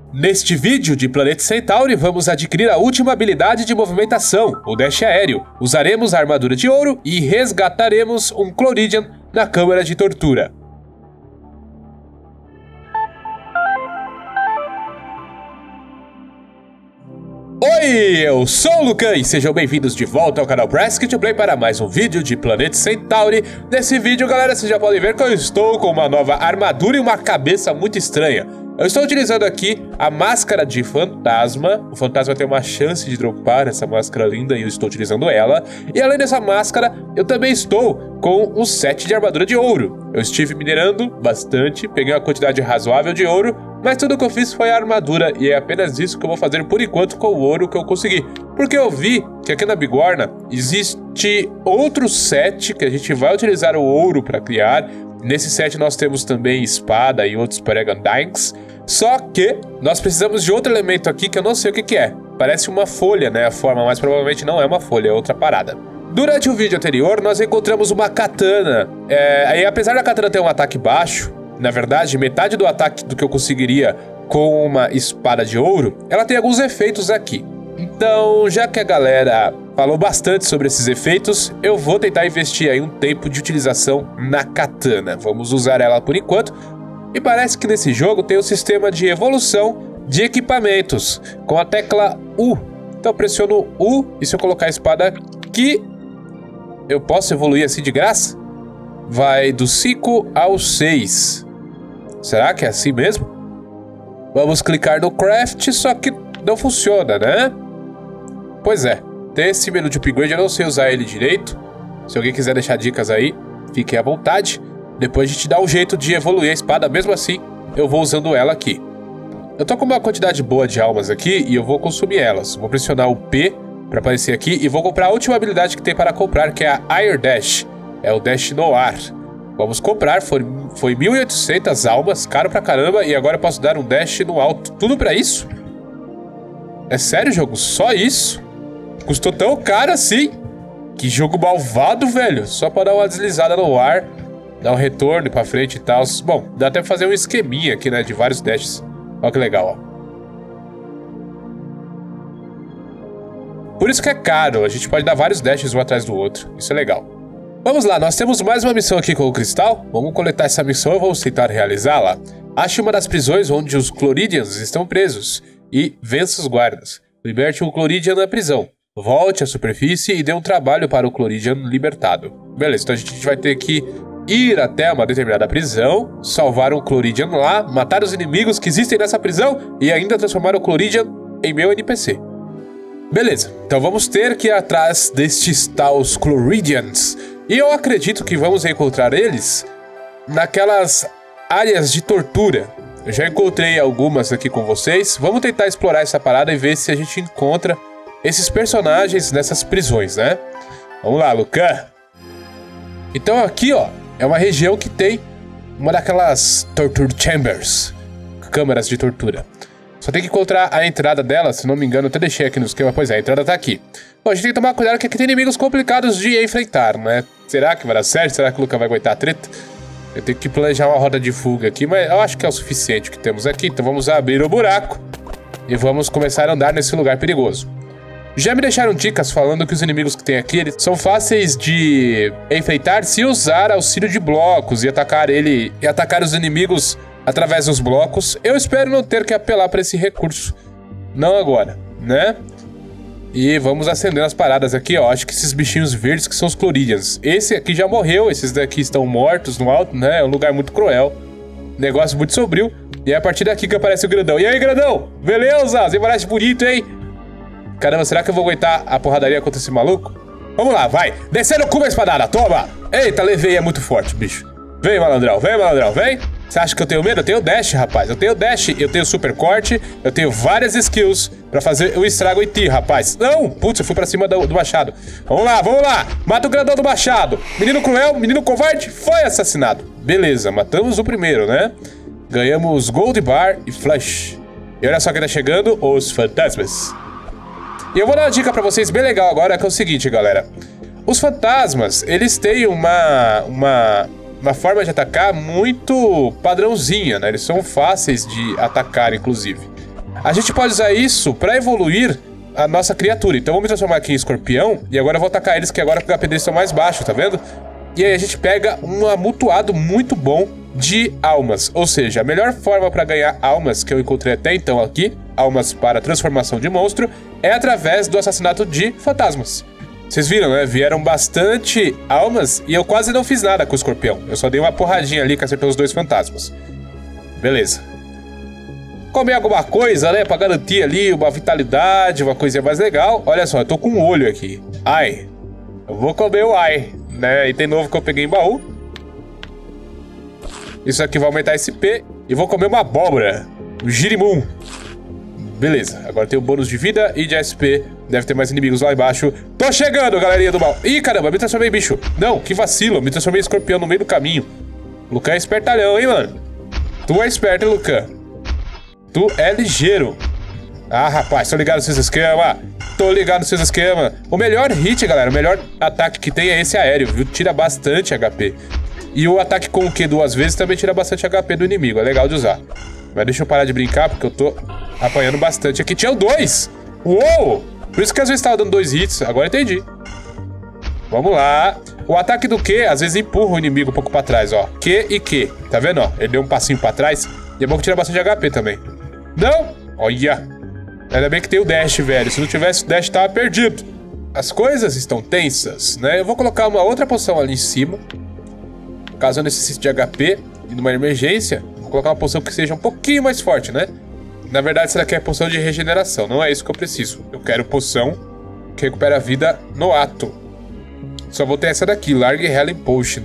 Neste vídeo de Planeta Centauri, vamos adquirir a última habilidade de movimentação, o Dash aéreo. Usaremos a armadura de ouro e resgataremos um Chloridian na câmara de tortura. Oi, eu sou o Lucan e sejam bem-vindos de volta ao canal Press to Play para mais um vídeo de Planeta Centauri. Nesse vídeo, galera, vocês já podem ver que eu estou com uma nova armadura e uma cabeça muito estranha. Eu estou utilizando aqui a máscara de fantasma. O fantasma tem uma chance de dropar essa máscara linda e eu estou utilizando ela. E além dessa máscara, eu também estou com um set de armadura de ouro. Eu estive minerando bastante, peguei uma quantidade razoável de ouro, mas tudo que eu fiz foi a armadura e é apenas isso que eu vou fazer por enquanto com o ouro que eu consegui. Porque eu vi que aqui na Bigorna existe outro set que a gente vai utilizar o ouro para criar. Nesse set nós temos também espada e outros Paregandines. Só que nós precisamos de outro elemento aqui que eu não sei o que é. Parece uma folha, né, a forma, mas provavelmente não é uma folha, é outra parada. Durante o vídeo anterior nós encontramos uma katana. E apesar da katana ter um ataque baixo, na verdade metade do ataque do que eu conseguiria com uma espada de ouro, ela tem alguns efeitos aqui. Então, já que a galera falou bastante sobre esses efeitos, eu vou tentar investir aí um tempo de utilização na katana. Vamos usar ela por enquanto. E parece que nesse jogo tem um sistema de evolução de equipamentos com a tecla U. Então eu pressiono U e se eu colocar a espada aqui, eu posso evoluir assim de graça? Vai do 5 ao 6. Será que é assim mesmo? Vamos clicar no craft, só que não funciona, né? Pois é, tem esse menu de upgrade, eu não sei usar ele direito. Se alguém quiser deixar dicas aí, fiquem à vontade. Depois a gente dá um jeito de evoluir a espada, mesmo assim, eu vou usando ela aqui. Eu tô com uma quantidade boa de almas aqui e eu vou consumir elas. Vou pressionar o P para aparecer aqui e vou comprar a última habilidade que tem para comprar, que é a Air Dash. É o Dash no ar. Vamos comprar, foi 1.800 almas, caro pra caramba, e agora eu posso dar um Dash no alto. Tudo pra isso? É sério, jogo? Só isso? Custou tão caro assim? Que jogo malvado, velho. Só pra dar uma deslizada no ar, dar um retorno pra frente e tal. Bom, dá até pra fazer um esqueminha aqui, né, de vários dashes. Olha que legal, ó. Por isso que é caro, a gente pode dar vários dashes um atrás do outro. Isso é legal. Vamos lá, nós temos mais uma missão aqui com o cristal. Vamos coletar essa missão e vamos tentar realizá-la. Ache uma das prisões onde os Chloridians estão presos e vença os guardas. Liberte um Chloridian na prisão. Volte à superfície e dê um trabalho para o Chloridian libertado. Beleza, então a gente vai ter que ir até uma determinada prisão, salvar um Chloridian lá, matar os inimigos que existem nessa prisão e ainda transformar o Chloridian em meu NPC. Beleza, então vamos ter que ir atrás destes tais Chloridians. E eu acredito que vamos encontrar eles naquelas áreas de tortura. Eu já encontrei algumas aqui com vocês. Vamos tentar explorar essa parada e ver se a gente encontra esses personagens nessas prisões, né? Vamos lá, Lucan. Então aqui, ó, é uma região que tem uma daquelas torture chambers, câmaras de tortura. Só tem que encontrar a entrada dela, se não me engano, eu até deixei aqui no esquema. Pois é, a entrada tá aqui. Bom, a gente tem que tomar cuidado que aqui tem inimigos complicados de enfrentar, né? Será que vai dar certo? Será que o Lucan vai aguentar a treta? Eu tenho que planejar uma roda de fuga aqui, mas eu acho que é o suficiente que temos aqui. Então vamos abrir o buraco e vamos começar a andar nesse lugar perigoso. Já me deixaram dicas falando que os inimigos que tem aqui eles são fáceis de enfrentar se usar auxílio de blocos e atacar os inimigos através dos blocos. Eu espero não ter que apelar para esse recurso. Não agora, né? E vamos acendendo as paradas aqui, ó. Acho que esses bichinhos verdes que são os Chloridians. Esse aqui já morreu, esses daqui estão mortos no alto, né? É um lugar muito cruel. Negócio muito sombrio. E é a partir daqui que aparece o grandão. E aí, grandão? Beleza? Você parece bonito, hein? Caramba, será que eu vou aguentar a porradaria contra esse maluco? Vamos lá, vai. Descendo com a espadada, toma! Eita, levei, é muito forte, bicho. Vem, malandrão, vem. Você acha que eu tenho medo? Eu tenho dash, rapaz. Eu tenho dash, eu tenho super corte, eu tenho várias skills pra fazer o estrago em ti, rapaz. Não! Putz, eu fui pra cima do machado. Vamos lá. Mata o grandão do machado. Menino cruel, menino covarde, foi assassinado. Beleza, matamos o primeiro, né? Ganhamos Gold Bar e Flash. E olha só quem tá chegando, os fantasmas. E eu vou dar uma dica pra vocês bem legal agora, que é o seguinte, galera. Os fantasmas, eles têm uma forma de atacar muito padrãozinha, né? Eles são fáceis de atacar, inclusive. A gente pode usar isso pra evoluir a nossa criatura. Então vamos me transformar aqui em escorpião. E agora eu vou atacar eles, que agora o HP deles estão mais baixo, tá vendo? E aí a gente pega um amontoado muito bom de almas. Ou seja, a melhor forma pra ganhar almas que eu encontrei até então aqui, almas para transformação de monstro, é através do assassinato de fantasmas. Vocês viram, né? Vieram bastante almas e eu quase não fiz nada com o escorpião. Eu só dei uma porradinha ali que acertou os 2 fantasmas. Beleza. Comer alguma coisa, né? Pra garantir ali uma vitalidade, uma coisinha mais legal. Olha só, eu tô com um olho aqui. Ai. Eu vou comer o ai, né? Item novo que eu peguei em baú. Isso aqui vai aumentar SP. E vou comer uma abóbora. O girimum. Beleza, agora tem o bônus de vida e de SP. Deve ter mais inimigos lá embaixo. Tô chegando, galerinha do mal. Ih, caramba, me transformei em bicho. Não, que vacilo, me transformei em escorpião no meio do caminho. Lucan é espertalhão, hein, mano. Tu é esperto, hein, Lucan. Tu é ligeiro. Ah, rapaz, tô ligado nos seus esquemas. Tô ligado nos seus esquemas. O melhor hit, galera, o melhor ataque que tem é esse aéreo, viu? Tira bastante HP. E o ataque com o Q 2 vezes também tira bastante HP do inimigo. É legal de usar. Mas deixa eu parar de brincar, porque eu tô apanhando bastante aqui. Tinha o 2! Uou! Por isso que às vezes tava dando 2 hits. Agora entendi. Vamos lá. O ataque do Q, às vezes empurra o inimigo um pouco pra trás, ó. Q e Q. Tá vendo, ó? Ele deu um passinho pra trás. E é bom que tira bastante HP também. Não! Olha! Ainda bem que tem o dash, velho. Se não tivesse o dash, tava perdido. As coisas estão tensas, né? Eu vou colocar uma outra poção ali em cima. Caso eu necessite de HP e numa emergência, vou colocar uma poção que seja um pouquinho mais forte, né? Na verdade, essa daqui é poção de regeneração. Não é isso que eu preciso. Eu quero poção que recupera a vida no ato. Só vou ter essa daqui, Large Healing Potion.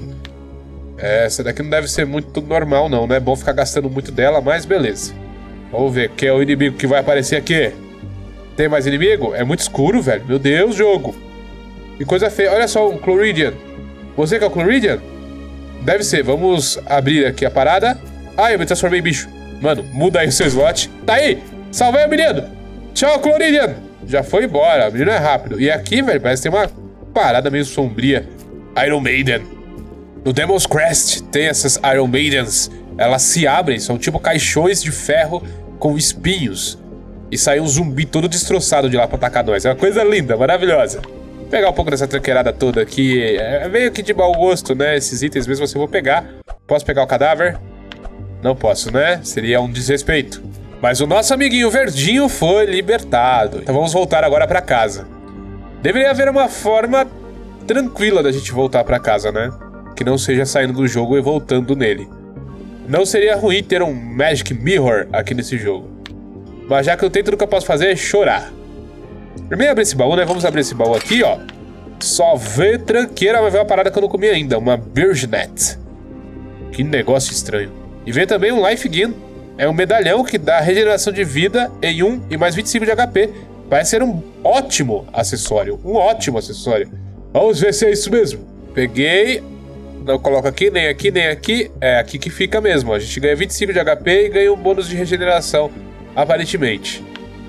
Essa daqui não deve ser muito normal, não. Não é bom ficar gastando muito dela, mas beleza. Vamos ver, quem é o inimigo que vai aparecer aqui? Tem mais inimigo? É muito escuro, velho. Meu Deus, jogo. Que coisa feia. Olha só, um Chloridian. Você que é o Chloridian? Deve ser. Vamos abrir aqui a parada. Ah, eu me transformei em bicho. Mano, muda aí o seu slot. Tá aí. Salvei o menino. Tchau, Chloridian. Já foi embora. O menino é rápido. E aqui, velho, parece que tem uma parada meio sombria. Iron Maiden. No Demon's Crest tem essas Iron Maidens. Elas se abrem. São tipo caixões de ferro com espinhos. E sai um zumbi todo destroçado de lá pra atacar nós. É uma coisa linda, maravilhosa. Vou pegar um pouco dessa tranqueirada toda aqui. É meio que de mau gosto, né? Esses itens mesmo assim eu vou pegar. Posso pegar o cadáver? Não posso, né? Seria um desrespeito. Mas o nosso amiguinho verdinho foi libertado. Então vamos voltar agora pra casa. Deveria haver uma forma tranquila da gente voltar pra casa, né? Que não seja saindo do jogo e voltando nele. Não seria ruim ter um Magic Mirror aqui nesse jogo. Mas já que eu tenho, tudo que eu posso fazer é chorar. Primeiro abrir esse baú, né? Vamos abrir esse baú aqui, ó. Só vê tranqueira, mas vem uma parada que eu não comi ainda. Uma Birchnet. Que negócio estranho. E vem também um Life Gain. É um medalhão que dá regeneração de vida em 1 e mais 25 de HP. Parece ser um ótimo acessório. Um ótimo acessório. Vamos ver se é isso mesmo. Peguei. Não coloco aqui, nem aqui, nem aqui. É aqui que fica mesmo. A gente ganha 25 de HP e ganha um bônus de regeneração, aparentemente.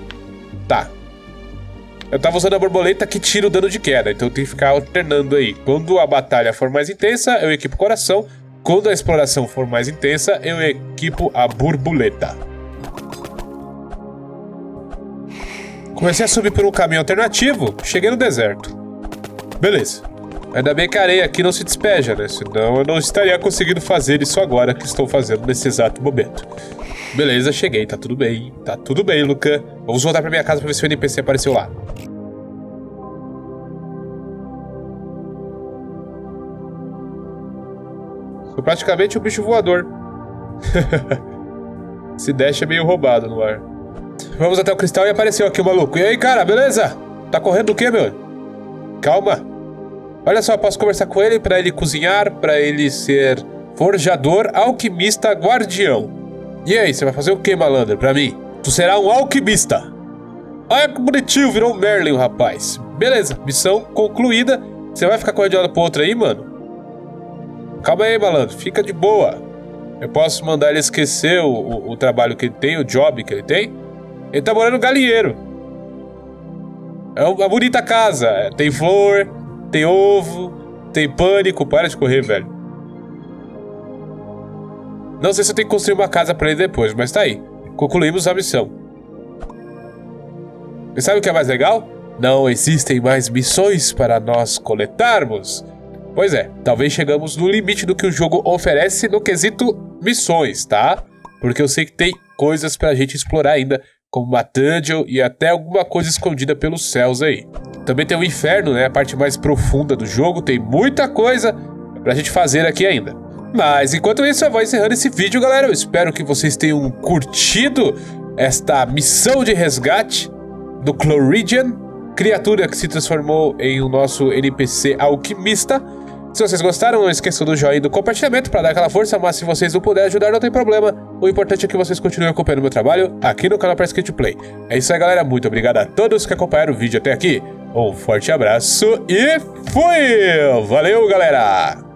Tá. Eu tava usando a borboleta que tira o dano de queda, então eu tenho que ficar alternando aí. Quando a batalha for mais intensa, eu equipo o coração. Quando a exploração for mais intensa, eu equipo a borboleta. Comecei a subir por um caminho alternativo, cheguei no deserto. Beleza. Ainda bem que a areia aqui não se despeja, né? Senão eu não estaria conseguindo fazer isso agora que estou fazendo nesse exato momento. Beleza, cheguei, tá tudo bem. Tá tudo bem, Lucan. Vamos voltar pra minha casa pra ver se o NPC apareceu lá. Sou praticamente um bicho voador. Esse dash é meio roubado no ar. Vamos até o cristal e apareceu aqui o maluco. E aí, cara, beleza? Tá correndo do quê, meu? Calma. Olha só, posso conversar com ele pra ele cozinhar, pra ele ser forjador, alquimista, guardião. E aí, você vai fazer o que, malandro, pra mim? Tu será um alquimista. Olha que bonitinho, virou um Merlin o rapaz. Beleza, missão concluída. Você vai ficar correndo de um lado pro outro aí, mano? Calma aí, malandro, fica de boa. Eu posso mandar ele esquecer o trabalho que ele tem, o job que ele tem. Ele tá morando no galinheiro. É uma bonita casa, tem flor, tem ovo, tem pânico. Para de correr, velho. Não sei se eu tenho que construir uma casa pra ele depois, mas tá aí. Concluímos a missão. E sabe o que é mais legal? Não existem mais missões para nós coletarmos. Pois é, talvez chegamos no limite do que o jogo oferece no quesito missões, tá? Porque eu sei que tem coisas pra gente explorar ainda, como uma dungeon e até alguma coisa escondida pelos céus aí. Também tem o inferno, né? A parte mais profunda do jogo, tem muita coisa pra gente fazer aqui ainda. Mas enquanto isso eu vou encerrando esse vídeo, galera. Eu espero que vocês tenham curtido esta missão de resgate do Chloridian, criatura que se transformou em o nosso NPC alquimista. Se vocês gostaram, não esqueçam do joinha e do compartilhamento para dar aquela força, mas se vocês não puderem ajudar, não tem problema. O importante é que vocês continuem acompanhando o meu trabalho aqui no canal Press-Kit Play. É isso aí, galera. Muito obrigado a todos que acompanharam o vídeo até aqui. Um forte abraço e fui! Valeu, galera!